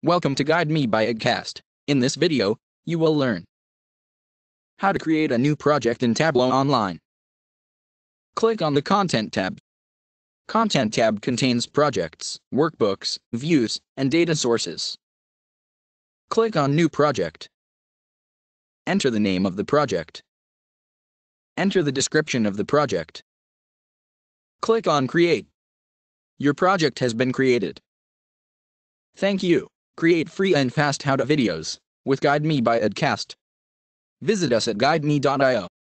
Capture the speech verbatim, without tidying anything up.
Welcome to Guide Me by Edcast. In this video, you will learn how to create a new project in Tableau Online. Click on the Content tab. Content tab contains projects, workbooks, views, and data sources. Click on New Project. Enter the name of the project. Enter the description of the project. Click on Create. Your project has been created. Thank you. Create free and fast how-to videos with Guide Me by Edcast. Visit us at guide me dot i o.